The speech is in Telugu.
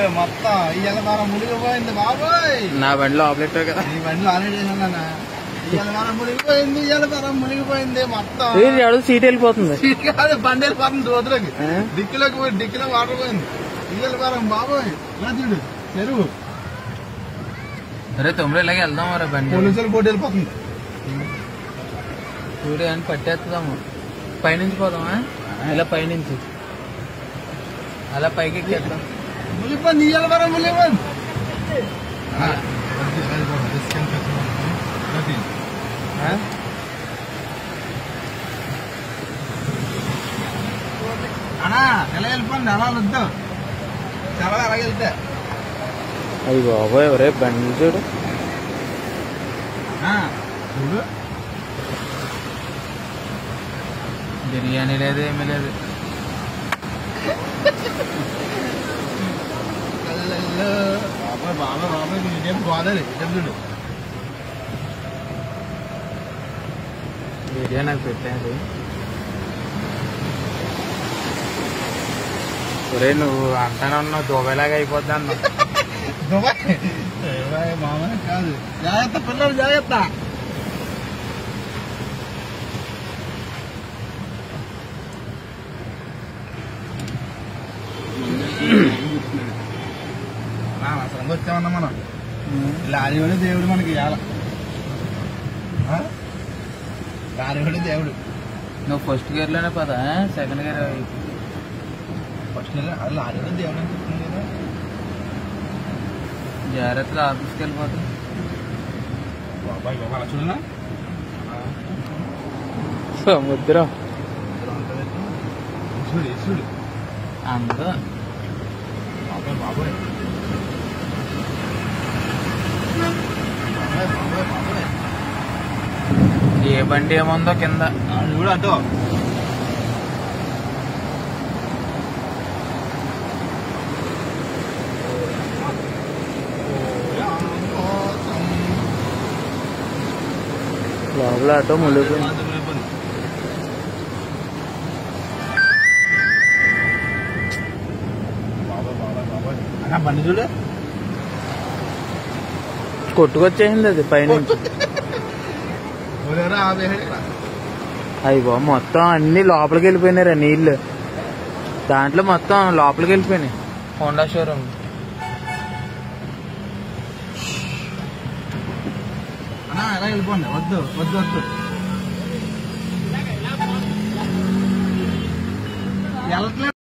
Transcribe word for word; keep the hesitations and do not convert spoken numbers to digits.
మొత్తం ఇవాళ మనం మునిగిపోయింది బాబోయ్. నా బండిలో ఆపరేటర్ కదా, ఈ బండిలో ఆల్రెడీ చేసాను. ఇవాళ మనం మునిగిపోయింది, ఇవాళ మనం మునిగిపోయింది మొత్తం. సీట్ వెళ్ళిపోతుంది, సీట్ కాదు బండి వెళ్ళిపోతుంది రోజులకి. డిక్కిలోకి పోయి డిక్కిలో వాటర్ పోయింది. ఇవాళ మనం బాబోయ్ ఇలా చూడు చెరువు. అరే తొమ్మిది ఇలాగే వెళ్దాం రా బండి. పోలీసులు పోటీ వెళ్ళిపోతుంది. చూడు అని పట్టేస్తాము. పైనుంచి పోదామా, ఇలా పైనుంచి అలా పైకి ఎక్కేద్దాం. మునిగిపోయింది ఇవాళ మనం మునిగిపోయింది. అన్నా ఎలా వెళ్ళిపోండి, అలా వద్దాం చాలా అలాగే వెళ్తే. అది బాబోయ్ ఎవరే బండి చూడు చూడు. బిర్యానీ లేదు ఏమీ లేదు. బాబాయ్ బాబాయ్ బాబాయ్ ఇదేం గోదావరి చూడు. బిర్యానీ నాకు పెట్టాను. ఒరే నువ్వు అంటానే ఉన్నావు దుబాయ్లాగా అయిపోద్ది అన్నావు. దుబాయ్ మామ కాదు. జాగ్రత్త పిల్లలు జాగ్రత్త. అసలు వచ్చామన్నా మనం. లారీవాడే దేవుడు మనకి ఇవాళ. లారీవాడే దేవుడు. నువ్వు ఫస్ట్ గేర్ లోనే పదా, సెకండ్ గేర్ ఫస్ట్ గేర్ అది లారీవాడే దేవుడు అని చెప్తుంది కదా. జాగ్రత్తగా ఆఫీస్కి వెళ్ళిపోతాం. బాబాయ్ బాబా అలా చూడనా సముద్రం చూడు చూడు అంతా. బాబాయ్ బాబాయ్ బాబాయ్ బాబాయ్ ఏ బండి ఏముందో కింద చూడు అటో. లోపల ఆటో మునిగిపోయింది. అన్నా బండి చూడు కొట్టుకొచ్చేసింది అది పైనుంచి. అయ్యి బాబు మొత్తం అన్ని లోపలికి వెళ్ళిపోయినారా నీళ్లు. దాంట్లో మొత్తం లోపలికి వెళ్ళిపోయినాయి. హోండా షోరూమ్ అన్నా ఎలా వెళ్ళిపోండి. వద్దు వద్దు వద్దు వెళ్ళట్లేదు.